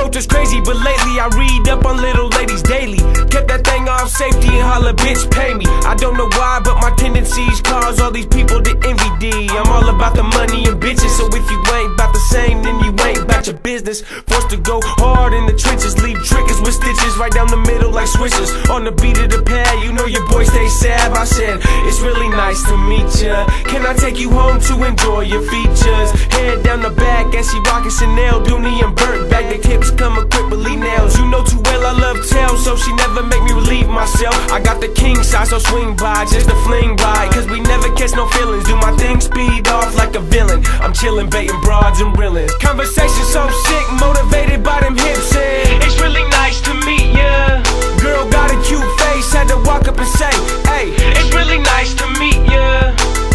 filter's crazy, but lately I read up on little ladies daily. Kept that thing off safety and holla, bitch, pay me. I don't know why, but my tendencies cause all these people to envy D. I'm all about the money and bitches, so if you ain't about the same, then you ain't about your business. Forced to go hard in the trenches, leave triggers with stitches right down the middle like switches. On the beat of the pad, you know your boy stay sav. I said, it's really nice to meet ya. Can I take you home to enjoy your features? Head down the back and she rockin' Chanel, Dooney and Burt bag. The tips come equipped with Lee nails. You know too well I love tails, so she never make me relieve myself. I got the king size, so swing by just to fling by. Cause we never catch no feelings. Do my thing, speed off like a villain. I'm chillin', baiting broads and reelin'. Conversation so sick, motivated by them hips. And it's really nice to meet ya. Girl got a cute face, had to walk up and say, hey, it's really nice to meet ya.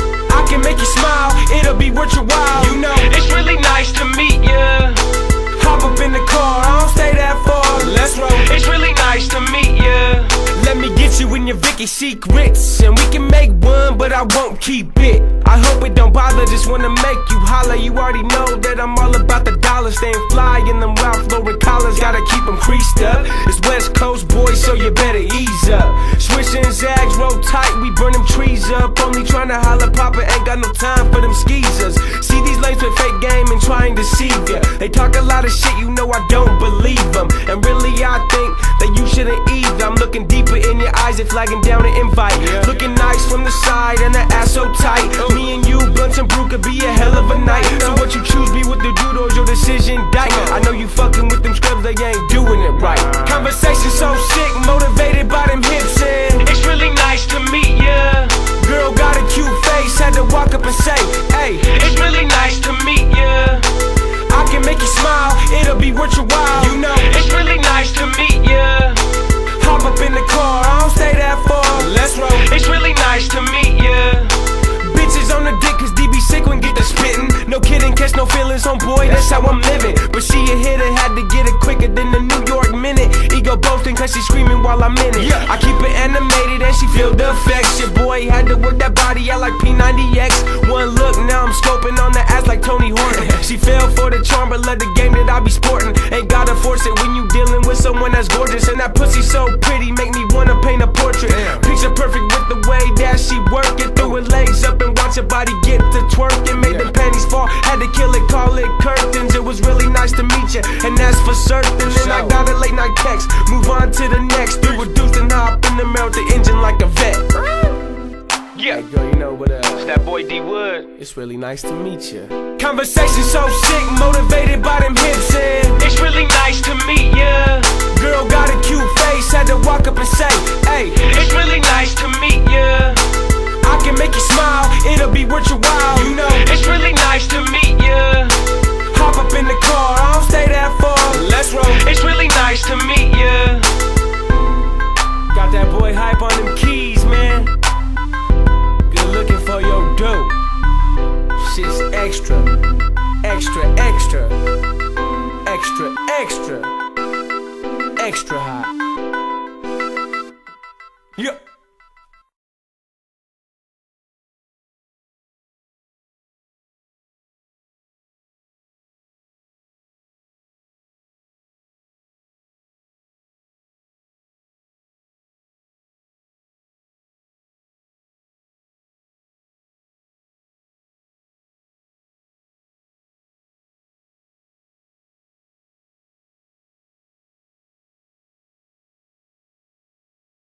I can make you smile, it'll be worth your while. You know, it's really nice to meet ya. Hop up in the car, I don't stay that far. Let's roll. It's really nice to meet ya. Let me get you in your Vicky secrets, and we can make one, but I won't keep it. I hope it don't bother, just wanna make you holler. You already know that I'm all about the dollars. Staying fly in them Ralph Lauren collars, gotta keep them creased up. It's West Coast boys, so you better ease up. Swish and zags, roll tight, we burn them trees up. Only tryna holler, Papa ain't got no time for them skeezers. See these lanes with fake game and try and deceive ya. They talk a lot of shit, you know I don't believe them. And really I think that you shouldn't either. I'm looking deeper in your eyes and flagging down an invite. Looking nice from the side and the ass so tight. Me and you, blunts and brew, could be a hell of a night. So what you choose, be with the dude or your decision, dyke. I know you fucking with them scrubs, they ain't doing it right. Conversation so sick, motivated by them hips. And it's really nice to meet ya. Girl got a cute face, had to walk up and say, hey, it's really nice to meet ya. I can make you smile, it'll be worth your while. You know, it's really nice to meet ya. Hop up in the car, I don't stay that far. Let's roll. It's really nice to meet ya. Bitches on the dick, cause DB sick when get the spittin'. No kidding, catch no feelings on boy, that's how I'm living. But she a hitter, had to get it quicker than the New York Minute. Ego boasting cause she screaming while I'm in it. I keep it animated and she feel the effects. Your boy had to work that body out like P90X. One look, now I'm scoping on the ass like Tony Horton. She fell for the charm, but love the game that I be sporting. Ain't gotta force it when you dealing with someone that's gorgeous. And that pussy so pretty, make me wanna paint a portrait. Picture perfect with the way that she work it. Throwing legs up and watch her body get to twerking. Made them panties fall, had to kill it, call it curtains. It was really nice to meet you, and that's for certain. And I got a late night text, move on to the next. Do reduce and hop in the mirror, the engine like a vet. Yeah, hey girl, you know what it's that boy D Wood. It's really nice to meet you. Conversation so sick, motivated by them hips. And it's really nice to meet ya. Girl got a cute face, had to walk up and say, hey, it's really nice to meet ya. I can make you smile, it'll be worth your while. You know, it's really nice to meet ya. Hop up in the car, I don't stay that far. Let's roll. It's really nice to meet ya. Got that boy hype on them keys, man. Good looking for your dope. Shit's extra, extra, extra, extra, extra, extra hot.